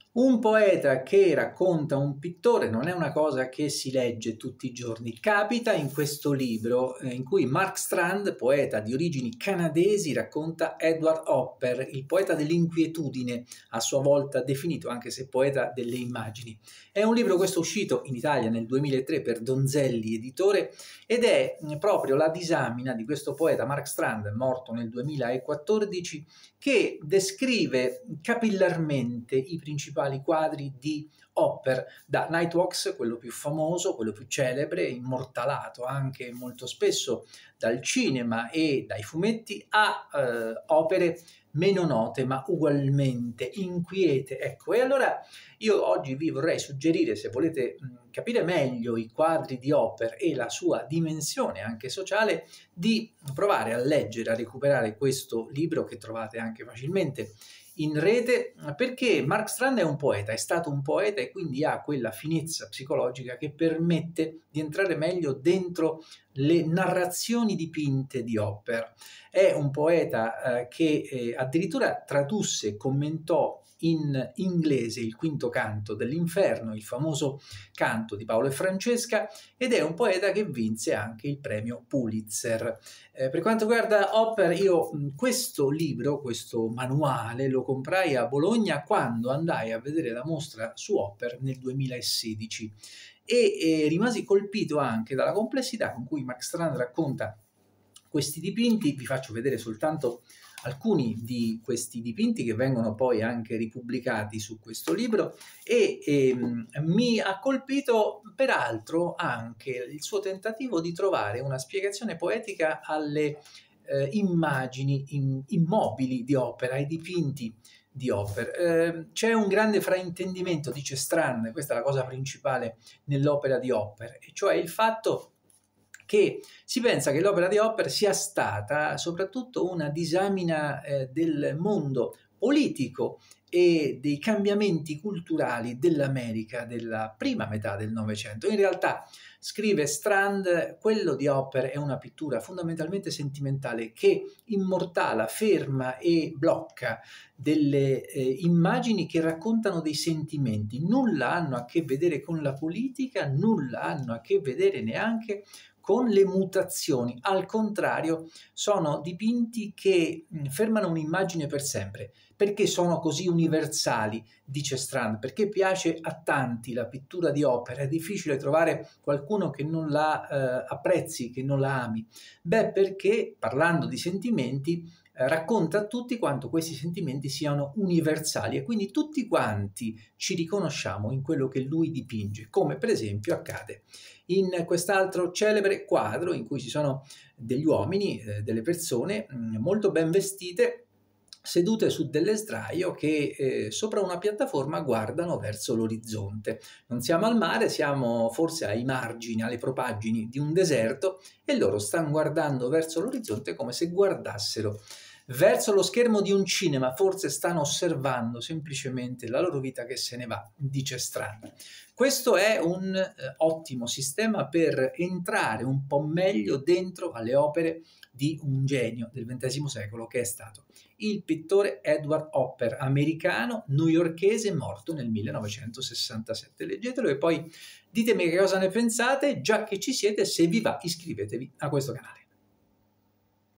Un poeta che racconta un pittore non è una cosa che si legge tutti i giorni. Capita in questo libro in cui Mark Strand, poeta di origini canadesi, racconta Edward Hopper, il poeta dell'inquietudine, a sua volta definito anche se poeta delle immagini. È un libro questo uscito in Italia nel 2003 per Donzelli Editore ed è proprio la disamina di questo poeta Mark Strand, morto nel 2014, che descrive capillarmente i principali quadri di Hopper, da Nightwalks, quello più famoso, quello più celebre, immortalato anche molto spesso dal cinema e dai fumetti, a opere meno note ma ugualmente inquiete. Ecco, e allora io oggi vi vorrei suggerire, se volete capire meglio i quadri di Hopper e la sua dimensione anche sociale, di provare a leggere, a recuperare questo libro che trovate anche facilmente in rete, perché Mark Strand è un poeta, è stato un poeta e quindi ha quella finezza psicologica che permette di entrare meglio dentro le narrazioni dipinte di Hopper. È un poeta che addirittura tradusse e commentò in inglese il quinto canto dell'Inferno, il famoso canto di Paolo e Francesca, ed è un poeta che vinse anche il premio Pulitzer. Per quanto riguarda Hopper, io questo libro, questo manuale, lo comprai a Bologna quando andai a vedere la mostra su Hopper nel 2016 e rimasi colpito anche dalla complessità con cui Mark Strand racconta questi dipinti. Vi faccio vedere soltanto alcuni di questi dipinti che vengono poi anche ripubblicati su questo libro e mi ha colpito peraltro anche il suo tentativo di trovare una spiegazione poetica alle immagini immobili di Hopper, ai dipinti di Hopper. C'è un grande fraintendimento, dice Strand, questa è la cosa principale nell'opera di Hopper, e cioè il fatto che si pensa che l'opera di Hopper sia stata soprattutto una disamina del mondo politico e dei cambiamenti culturali dell'America della prima metà del Novecento. In realtà, scrive Strand, quello di Hopper è una pittura fondamentalmente sentimentale che immortala, ferma e blocca delle immagini che raccontano dei sentimenti. Nulla hanno a che vedere con la politica, nulla hanno a che vedere neanche con le mutazioni. Al contrario, sono dipinti che fermano un'immagine per sempre. Perché sono così universali, dice Strand? Perché piace a tanti la pittura di Hopper? È difficile trovare qualcuno che non la apprezzi, che non la ami. Beh, perché, parlando di sentimenti, racconta a tutti quanto questi sentimenti siano universali e quindi tutti quanti ci riconosciamo in quello che lui dipinge, come per esempio accade in quest'altro celebre quadro in cui ci sono degli uomini, delle persone molto ben vestite, sedute su delle sdraio che sopra una piattaforma guardano verso l'orizzonte. Non siamo al mare, siamo forse ai margini, alle propaggini di un deserto e loro stanno guardando verso l'orizzonte come se guardassero verso lo schermo di un cinema, forse stanno osservando semplicemente la loro vita che se ne va, dice Strand. Questo è un ottimo sistema per entrare un po' meglio dentro alle opere di un genio del XX secolo che è stato il pittore Edward Hopper, americano, newyorkese, morto nel 1967. Leggetelo e poi ditemi che cosa ne pensate. Già che ci siete, se vi va, iscrivetevi a questo canale.